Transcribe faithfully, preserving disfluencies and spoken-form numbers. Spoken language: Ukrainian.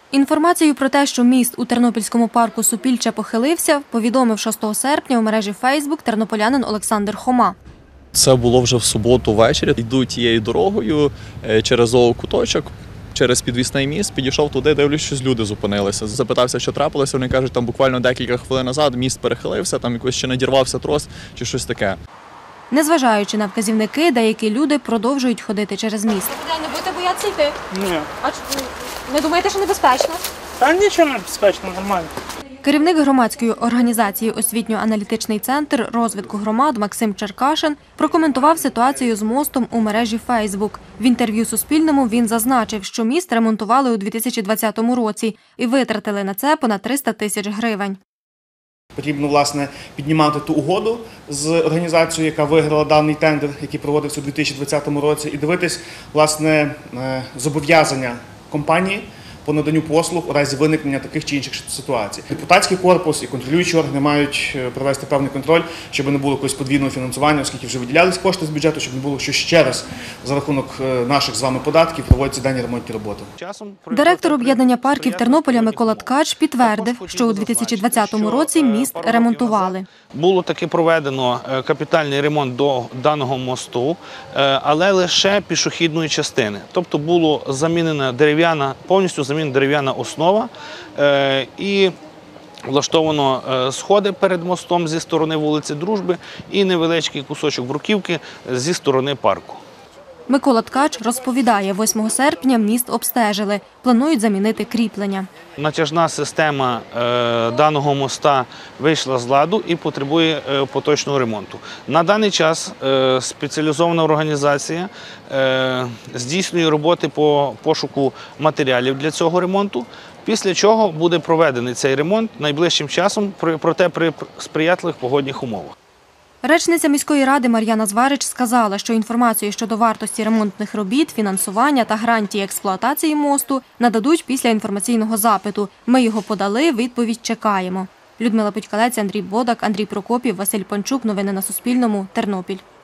Інформацію про те, що міст у Тернопільському парку Супільча похилився, повідомив шостого серпня у мережі Фейсбук тернополянин Олександр Хома. Це було вже в суботу ввечері. Йду тією дорогою через зоокуточок, через підвісний міст, підійшов туди, дивлюсь, що люди зупинилися. Запитався, що трапилося, вони кажуть, там буквально декілька хвилин назад міст перехилився, там якось ще надірвався трос чи щось таке. Незважаючи на вказівники, деякі люди продовжують ходити через міст. Не будете боятися йти? Ні. А не думаєте, що небезпечно? Та нічого не безпечно, нормально. Керівник громадської організації «Освітньо-аналітичний центр розвитку громад» Максим Черкашин прокоментував ситуацію з мостом у мережі Фейсбук. В інтерв'ю Суспільному він зазначив, що міст ремонтували у дві тисячі двадцятому році і витратили на це понад триста тисяч гривень. Потрібно, власне, піднімати ту угоду з організацією, яка виграла даний тендер, який проводився у дві тисячі двадцятому році, і дивитись, власне, зобов'язання компанії по наданню послуг у разі виникнення таких чи інших ситуацій. Депутатський корпус і контролюючі органи мають провести певний контроль, щоб не було якогось подвійного фінансування, оскільки вже виділялись кошти з бюджету, щоб не було, що ще раз за рахунок наших з вами податків проводяться дані ремонтні роботи. Директор об'єднання парків Тернополя Микола Ткач підтвердив, що у дві тисячі двадцятому році міст ремонтували. Було таки проведено капітальний ремонт до даного мосту, але лише пішохідної частини. Тобто було замінена дерев'яна, повністю замінена дерев'яна основа і влаштовано сходи перед мостом зі сторони вулиці Дружби і невеличкий кусочок бруківки зі сторони парку. Микола Ткач розповідає, восьмого серпня міст обстежили. Планують замінити кріплення. Натяжна система даного моста вийшла з ладу і потребує поточного ремонту. На даний час спеціалізована організація здійснює роботи по пошуку матеріалів для цього ремонту, після чого буде проведений цей ремонт найближчим часом, проте при сприятливих погодних умовах. Речниця міської ради Мар'яна Зварич сказала, що інформацію щодо вартості ремонтних робіт, фінансування та гарантії експлуатації мосту нададуть після інформаційного запиту. Ми його подали, відповідь чекаємо. Людмила Путькалець, Андрій Бодак, Андрій Прокопів, Василь Панчук. Новини на Суспільному. Тернопіль.